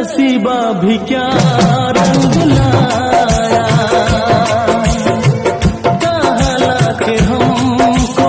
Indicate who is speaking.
Speaker 1: नसीबा भी क्या रंग लाया, कहाँ लाके हमको